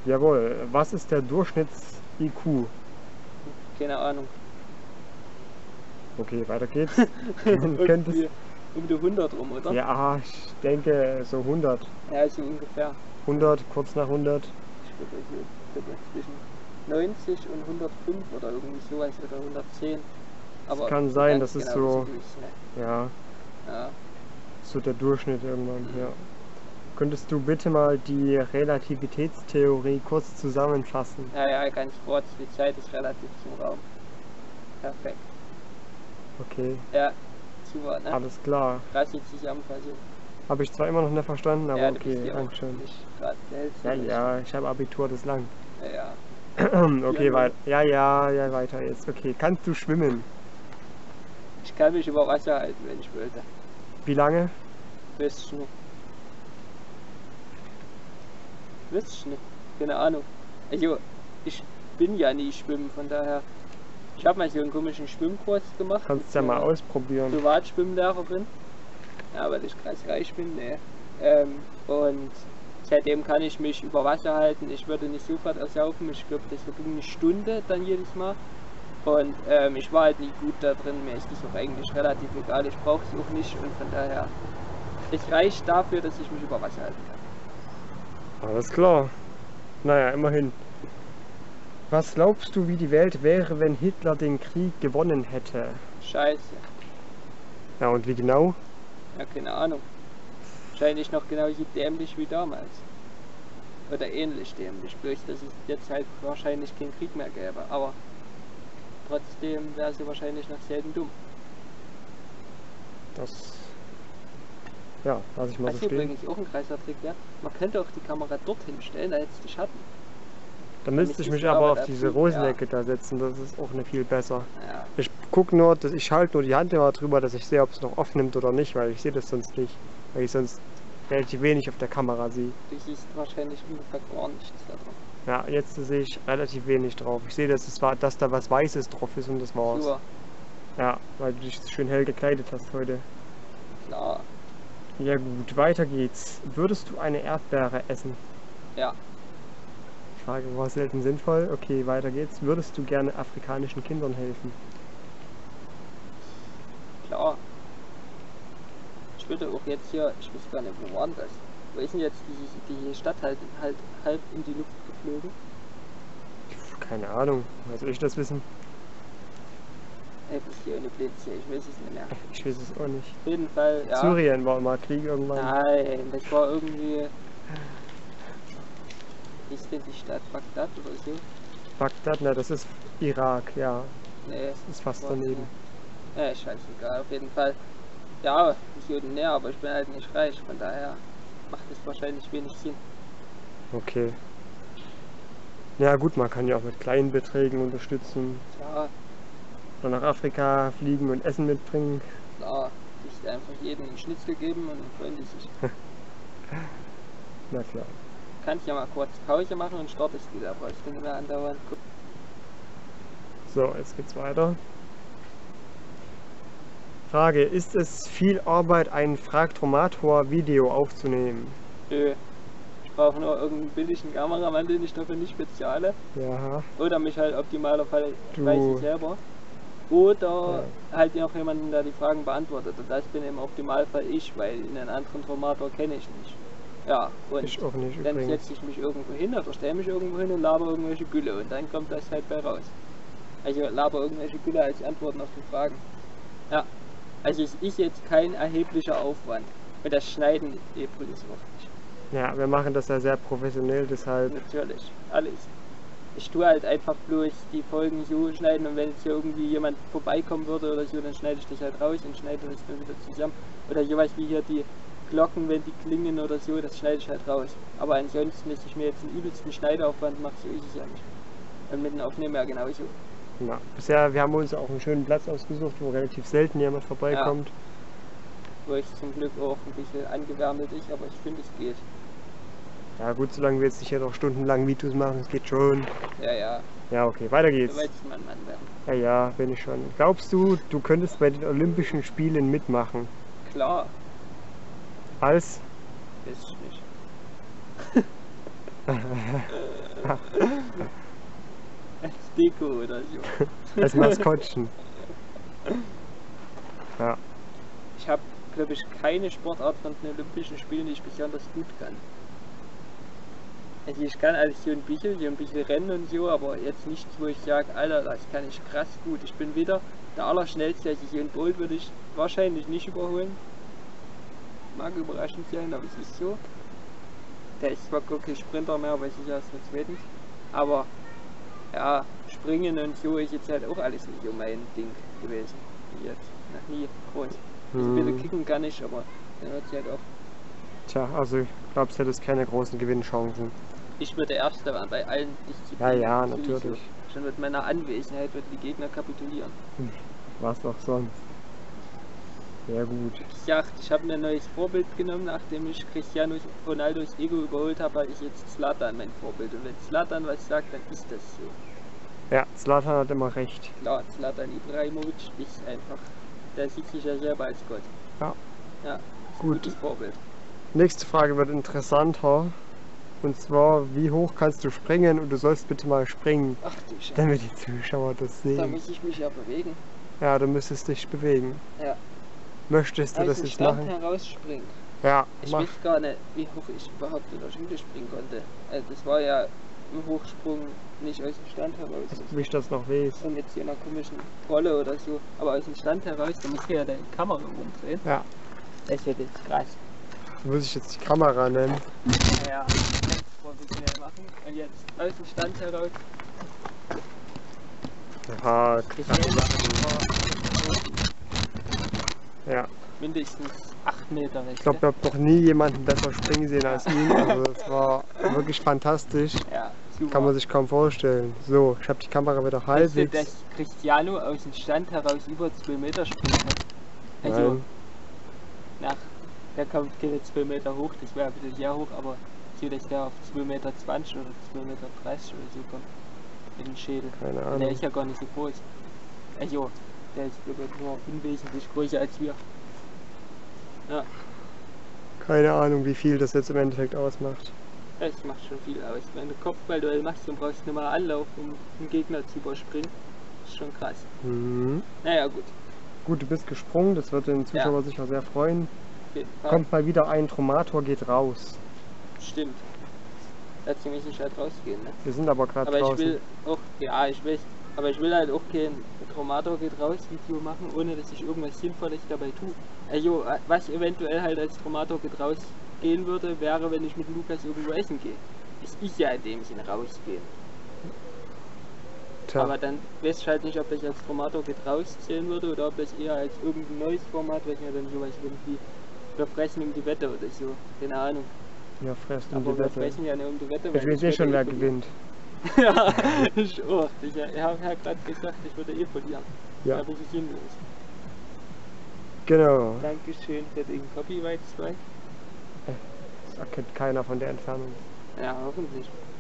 Jawohl. Was ist der Durchschnitts-IQ? Keine Ahnung. Okay, weiter geht's. Könntest, Um die 100 rum, oder? ja, ich denke so 100. Ja, so ungefähr. 100, kurz nach 100. Ich würde zwischen 90 und 105 oder irgendwie sowas oder 110. Aber Das kann sein, ganz das ist genau so, weiß ich nicht. ja, Ja. so der Durchschnitt irgendwann, ja. Könntest du bitte mal die Relativitätstheorie kurz zusammenfassen? Ja, ganz kurz, die Zeit ist relativ zum Raum. Perfekt. Okay, Ja, super, ne? alles klar. Krasse Zusammenfassung. Habe ich zwar immer noch nicht verstanden, aber Ja, du bist okay, ja auch Dankeschön. nicht gerade der hellste Ja, Mensch. ja, ich habe Abitur, das lang. Ja. Okay, Ja, weiter. Ja, weiter jetzt. Okay, kannst du schwimmen? Ich kann mich über Wasser halten, wenn ich wollte. Wie lange? Weiß ich nicht. Weiß ich nicht. Keine Ahnung. Also, ich bin ja nie schwimmen, von daher. Ich habe mal so einen komischen Schwimmkurs gemacht. Kannst ja mal ausprobieren. Privatschwimmlehrerin. Ja, weil ich krass reich bin, ne. Und seitdem kann ich mich über Wasser halten. Ich würde nicht sofort ersaufen. Ich glaube, das ging eine Stunde dann jedes Mal. Und ich war halt nie gut da drin. Mir ist das auch eigentlich relativ egal. Ich brauche es auch nicht. Und von daher, es reicht dafür, dass ich mich über Wasser halten kann. Alles klar. Naja, immerhin. Was glaubst du, wie die Welt wäre, wenn Hitler den Krieg gewonnen hätte? Scheiße. Ja, und wie genau? Ja, keine Ahnung. Wahrscheinlich noch genauso dämlich wie damals. Oder ähnlich dämlich. Bloß, dass es jetzt halt wahrscheinlich keinen Krieg mehr gäbe. Aber trotzdem wäre sie wahrscheinlich noch selten dumm. Das, ja, lass ich mal Was so stehen. übrigens auch ein krasser Trick wäre, man könnte auch die Kamera dorthin stellen, da hättest du Schatten. Da müsste ich ist mich die aber Arbeit auf diese erfüllt, Rosenecke da setzen, das ist auch nicht viel besser. Ja. Ich gucke nur, ich schalte nur die Hand immer drüber, dass ich sehe, ob es noch aufnimmt oder nicht, weil ich sehe das sonst nicht. Weil ich sonst relativ wenig auf der Kamera sehe. Du siehst wahrscheinlich ungefähr gar nichts da drauf. Ja, jetzt sehe ich relativ wenig drauf. Ich sehe, dass da was Weißes drauf ist und das war's. Super, Ja, weil du dich schön hell gekleidet hast heute. klar. Ja gut, weiter geht's. Würdest du eine Erdbeere essen? Ja, Die Frage war selten sinnvoll. Okay, weiter geht's. Würdest du gerne afrikanischen Kindern helfen? klar. Ich würde auch jetzt hier, ich weiß gar nicht, wo war denn das? Wo ist denn jetzt die Stadt halt halb in die Luft geflogen? Keine Ahnung, was soll ich das wissen? Ey, bis hier eine Blitze, ich weiß es nicht mehr. Ich weiß es auch nicht. Auf jeden Fall, ja. Syrien war mal Krieg irgendwann. Nein, das war irgendwie. Ist denn die Stadt Bagdad oder so? Bagdad, na das ist Irak, ja. Nee, Das ist fast war daneben. nicht. Ja, scheißegal, auf jeden Fall. Ja, ich würde näher, aber ich bin halt nicht reich, von daher macht es wahrscheinlich wenig Sinn. Okay. Ja gut, man kann ja auch mit kleinen Beträgen unterstützen. Ja, Oder nach Afrika fliegen und Essen mitbringen. klar, ist einfach jedem einen Schnitzel geben und dann freuen die sich. Na klar. Kannst ja mal kurz Pause machen und startest wieder, aber ich bin mehr andauernd. So, jetzt geht's weiter. Frage, ist es viel Arbeit, ein Fragtromator-Video aufzunehmen? Nö. Ich brauche nur irgendeinen billigen Kameramann, den ich dafür nicht bezahle. Ja, Oder mich halt optimalerweise Du- selber. Oder halt noch jemanden, der die Fragen beantwortet. Und das bin im Optimalfall ich, weil einen anderen Formator kenne ich nicht. Ja, und ich auch nicht dann übrigens. setze ich mich irgendwo hin oder stelle mich irgendwo hin und laber irgendwelche Gülle und dann kommt das halt bei raus. Also laber irgendwelche Gülle als Antworten auf die Fragen. Ja, also es ist jetzt kein erheblicher Aufwand. Und das Schneiden übrigens auch nicht. Ja, wir machen das ja sehr professionell, deshalb. Natürlich, alles. Ich tue halt einfach bloß die Folgen so schneiden und wenn jetzt hier irgendwie jemand vorbeikommen würde oder so, dann schneide ich das halt raus und schneide das dann wieder zusammen. Oder sowas wie hier die Glocken, wenn die klingen oder so, das schneide ich halt raus. Aber ansonsten, dass ich mir jetzt einen übelsten Schneideaufwand mache, so ist es ja nicht. Und mit dem Aufnehmen ja genauso. Ja, bisher, wir haben uns auch einen schönen Platz ausgesucht, wo relativ selten jemand vorbeikommt. Wo ich zum Glück auch ein bisschen angewärmelt ist, aber ich finde es geht. Ja gut, solange wir jetzt nicht hier noch stundenlang Videos machen, es geht schon. Ja, Ja, okay, weiter geht's. so weit ist mein Mann werden. Ja, bin ich schon. Glaubst du, du könntest bei den Olympischen Spielen mitmachen? Klar, Als? weiß ich nicht. Ego oder so. Als Maskottchen. Ja. Ich habe, glaube ich, keine Sportart von den Olympischen Spielen, die ich besonders gut kann. Also ich kann alles so ein bisschen rennen und so, aber jetzt nichts, wo ich sage, Alter, das kann ich krass gut. Ich bin wieder der Allerschnellste, also Usain Bolt würde ich wahrscheinlich nicht überholen. Mag überraschend sein, aber es ist so. Der ist zwar gar kein Sprinter mehr, weiß ich erst mit zweitens. Aber ja, Springen und so ist jetzt halt auch alles nicht so mein Ding gewesen. Wie jetzt. Noch nie groß. Also ein bisschen kicken kann ich, aber dann hört sich halt auf. Tja, also ich glaube, es hätte keine großen Gewinnchancen. Ich würde Erster werden bei allen Disziplinen. Ja, Natürlich natürlich. So. Schon mit meiner Anwesenheit würden die Gegner kapitulieren. Was auch sonst. Sehr gut. Wie gesagt, ich habe mir ein neues Vorbild genommen, nachdem ich Cristiano Ronaldos Ego überholt habe, ist jetzt Zlatan mein Vorbild. Und wenn Zlatan was sagt, dann ist das so. Ja, Zlatan hat immer recht. Klar, Zlatan Ibrahimovic ist einfach, der sieht sich ja selber als Gott. Ja. Ja, ist ein Gut. gutes Vorbild. Nächste Frage wird interessanter. Und zwar, wie hoch kannst du springen? Und du sollst bitte mal springen, Ach du Scheiße, damit die Zuschauer das da sehen. muss ich mich ja bewegen. Ja, du müsstest dich bewegen. Ja. Möchtest du Aus das dem jetzt Stand machen? herausspringen. Ja, Ich mach. weiß gar nicht, wie hoch ich überhaupt in der Schule springen konnte. Das war ja ein Hochsprung nicht aus dem Stand heraus. Wie ich das noch weiß. Und jetzt hier in einer komischen Rolle oder so. Aber aus dem Stand heraus, da musst du ja deine Kamera rumdrehen. Ja, Das ist ja jetzt krass. muss ich jetzt die Kamera nehmen. Ja, ganz professionell machen. Und jetzt aus dem Stand heraus. Ja, Ich klar. Ja, mindestens 8 Meter. ich glaube, ich habe noch nie jemanden besser springen sehen als ihn. Also das war wirklich fantastisch. Ja, super. Kann man sich kaum vorstellen. So, ich habe die Kamera wieder Weißt du, halbwegs. dass Cristiano aus dem Stand heraus über 2 Meter springen kann? Also, Nein. der kommt keine 2 Meter hoch, das wäre ein bisschen sehr hoch, aber so, dass der auf 2,20 Meter oder 2,30 Meter oder so kommt. Mit dem Schädel. Keine Und der Ahnung. ist ja gar nicht so groß. Also, der ist glaube ich nur unwesentlich größer als wir. Ja, Keine Ahnung, wie viel das jetzt im Endeffekt ausmacht. das macht schon viel aus. Wenn du Kopfballduell machst und brauchst nur mal Anlauf, um einen Gegner zu überspringen, ist schon krass. Mhm. Naja, gut, Gut, du bist gesprungen, das wird den Zuschauer sicher sehr freuen. auf jeden Fall. Kommt mal wieder ein Tromator, geht raus. Stimmt. Dazu muss ich halt rausgehen, ne? Wir sind aber gerade Aber ich draußen. will auch, ja, ich weiß, aber ich will halt auch kein Chromator geht raus Video machen, ohne dass ich irgendwas Sinnvolles dabei tue. Also, was eventuell halt als Chromator geht raus gehen würde, wäre, wenn ich mit Lukas irgendwo essen gehe. Es ist ja in dem Sinne rausgehen. Tja, Aber dann weiß ich halt nicht, ob das als Chromator geht raus zählen würde oder ob das eher als irgendein neues Format, was ja dann sowas irgendwie, wir fressen um die Wette oder so. Keine Ahnung. ja, fresst um Aber die wir Wette. fressen ja nicht um die Wette. Ich weil weiß eh schon, wer verlieren. gewinnt. Ja, ich auch. Ich habe ja gerade gesagt, ich würde eh verlieren. Ja. Aber es ist sinnlos. Genau. Dankeschön für den Copyright-Strike. Das erkennt keiner von der Entfernung. Ja, hoffentlich.